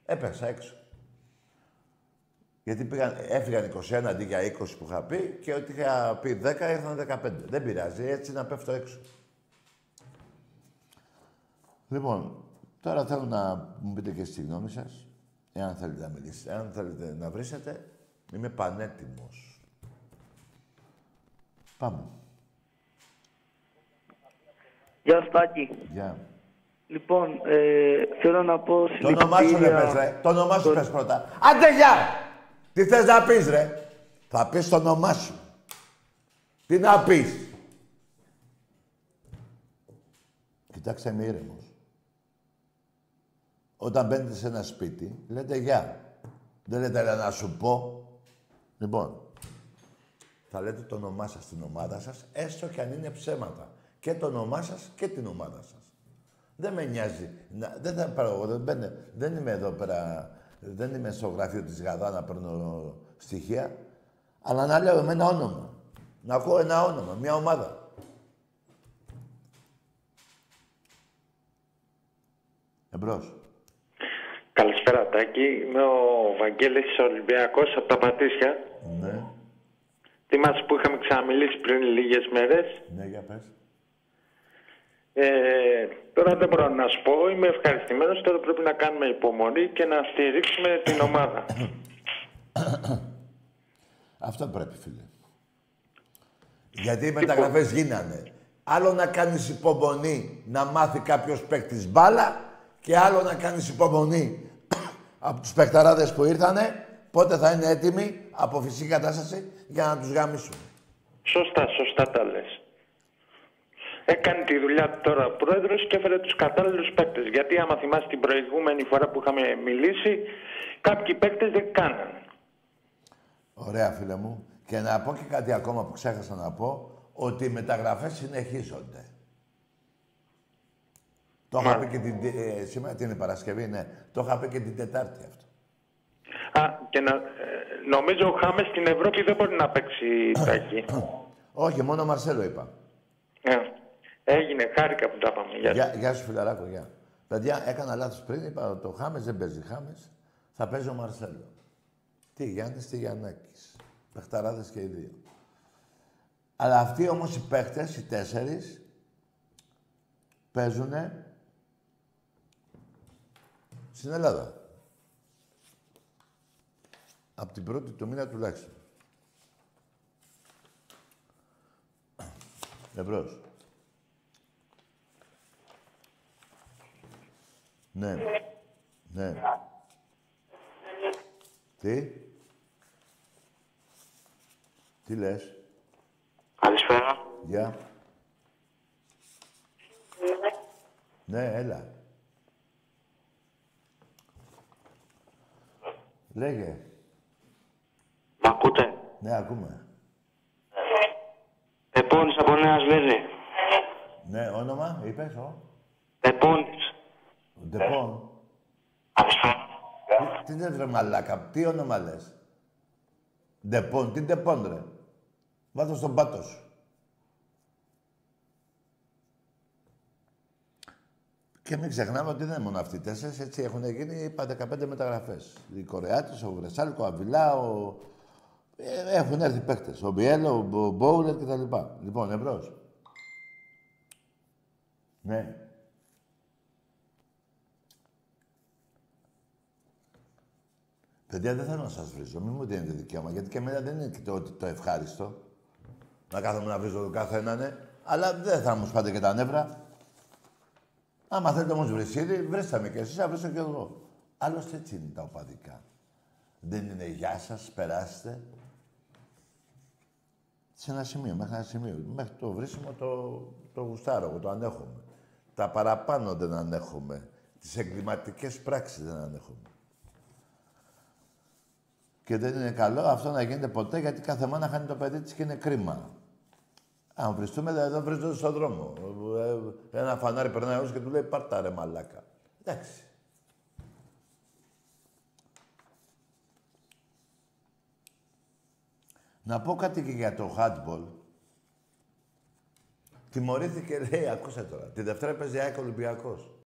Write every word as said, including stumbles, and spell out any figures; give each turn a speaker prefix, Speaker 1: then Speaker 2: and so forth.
Speaker 1: Έπεσα έξω. Γιατί πήγαν, έφυγαν είκοσι ένα αντί για είκοσι που είχα πει και ότι είχα πει δέκα ήρθαν δεκαπέντε. Δεν πειράζει, έτσι να πέφτω έξω. Λοιπόν, τώρα θέλω να μου πείτε και στη γνώμη σας, εάν θέλετε να μιλήσετε. Εάν θέλετε να βρίσετε, είμαι πανέτοιμος. Πάμε.
Speaker 2: Γεια σου, Τάκη.
Speaker 1: Γεια.
Speaker 2: Λοιπόν, ε, θέλω να πω
Speaker 1: Το όνομά σου ρε πες, ρε. Το όνομά σου πες πρώτα. Άντε, γεια! Τι θες να πεις, ρε. Θα πεις το όνομά σου. Τι να πεις. Κοιτάξτε, είμαι ήρεμος. Όταν μπαίνετε σε ένα σπίτι, λέτε γεια. Δεν λέτε ρε, να σου πω. Λοιπόν, θα λέτε το όνομά σας στην ομάδα σας, έστω και αν είναι ψέματα. Και το όνομά σας και την ομάδα σας. Δεν με νοιάζει. Να, δεν θα πάρω εγώ, δεν, δεν είμαι εδώ πέρα, δεν είμαι στο γραφείο της Γαδά να παίρνω στοιχεία. Αλλά να λέω με ένα όνομα. Να ακούω ένα όνομα, μια ομάδα. Εμπρός.
Speaker 3: Καλησπέρα, Τάκη. Είμαι ο Βαγγέλης Ολυμπιακός από τα Πατήσια.
Speaker 1: Ναι.
Speaker 3: Θυμάσαι που είχαμε ξαναμιλήσει πριν λίγες μέρες.
Speaker 1: Ναι, για πες.
Speaker 3: Ε, τώρα δεν μπορώ να σου πω. Είμαι ευχαριστημένος. Τώρα πρέπει να κάνουμε υπομονή και να στηρίξουμε την ομάδα.
Speaker 1: Αυτό πρέπει, φίλε. Γιατί οι μεταγραφές γίνανε. Άλλο να κάνεις υπομονή να μάθει κάποιος παίκτης μπάλα και άλλο να κάνεις υπομονή από τους παικταράδες που ήρθανε, πότε θα είναι έτοιμοι από φυσική κατάσταση για να τους γαμίσουν.
Speaker 3: Σωστά, σωστά τα λες. Έκανε τη δουλειά του τώρα ο πρόεδρος και έφερε τους κατάλληλους παίκτες. Γιατί άμα θυμάσαι την προηγούμενη φορά που είχαμε μιλήσει, κάποιοι παίκτες δεν κάνανε.
Speaker 1: Ωραία, φίλε μου. Και να πω και κάτι ακόμα που ξέχασα να πω, ότι οι μεταγραφές συνεχίζονται. Το είχα πει και την... Ε, σήμερα την Παρασκευή, ναι. Το είχα πει και την Τετάρτη αυτό.
Speaker 3: Α, και να, ε, νομίζω ο Χάμες στην Ευρώπη δεν μπορεί να παίξει Τάκη.
Speaker 1: Όχι, μόνο ο Μαρσέλο είπα.
Speaker 3: Ε, έγινε, χάρηκα που τα πάμε. Γεια,
Speaker 1: Γεια, γεια σου, φιλαράκο, γεια. Παιδιά, έκανα λάθος πριν, είπα ότι ο Χάμες δεν παίζει Χάμες, θα παίζει ο Μαρσέλο. Τι Γιάννης, τι Γιαννάκης. Παιχταράδες και οι δύο. Αλλά αυτοί όμως οι παίχτες, οι τέσσερις, παίζουνε στην Ελλάδα. Από την πρώτη του μήνα τουλάχιστον. Εμπρός. Ναι. Ναι. Τι. Τι λες.
Speaker 3: Καλησπέρα.
Speaker 1: Γεια. Ναι, έλα. Λέγε.
Speaker 3: Μ' ακούτε.
Speaker 1: Ναι, ακούμε.
Speaker 3: Τεπώνης από Νέα Σμύρνη.
Speaker 1: Ναι, όνομα, είπες, ο.
Speaker 3: Τεπώνης.
Speaker 1: Ο Ντεπών.
Speaker 3: Καλησπέρα.
Speaker 1: Τι, τι είναι ρε μαλάκα, τι όνομα λες. Ντεπών, τι Ντεπών ρε. Βάζω στον πάτο σου. Και μην ξεχνάμε ότι δεν είναι μόνο αυτοί οι τέσσερις, έτσι έχουν γίνει δεκαπέντε μεταγραφές. Η Κορεάτης, ο Βρεσάλικο, ο Αβιλά, ο... Ε, έχουν έρθει παίκτες. Ο Μπιέλο, ο Μπόουλερ κτλ. Λοιπόν, εμπρός. Ναι. Παιδιά, δεν θέλω να σας βρίζω. Μην μου δίνετε δικαίωμα, γιατί και εμένα δεν είναι και το, το ευχάριστο. Να κάθομαι να βρίζω το καθέναν, ναι. Αλλά δεν θα μου σπάτε και τα νεύρα. Άμα θέλετε όμως βρυσίδι, βρέστε με κι εσείς, θα βρίσω κι εγώ. Άλλωστε έτσι είναι τα οπαδικά. Δεν είναι γεια σας, περάστε. Σε ένα σημείο, μέχρι ένα σημείο. Μέχρι το βρίσιμο το, το γουστάρω, εγώ το ανέχομαι. Τα παραπάνω δεν ανέχομαι. Τις εγκληματικές πράξεις δεν ανέχομαι. Και δεν είναι καλό αυτό να γίνεται ποτέ, γιατί κάθε μάνα χάνει το παιδί της και είναι κρίμα. Αν βριστούμε, εδώ βρίσκονται στον δρόμο. Ένα φανάρι περνάει όλος και του λέει πάρτα ρε μαλάκα. Εντάξει. Να πω κάτι και για το handball. Τιμωρήθηκε, λέει, ακούσε τώρα. Τη Δευτέρα παίζει ΑΕΚ Ολυμπιακός.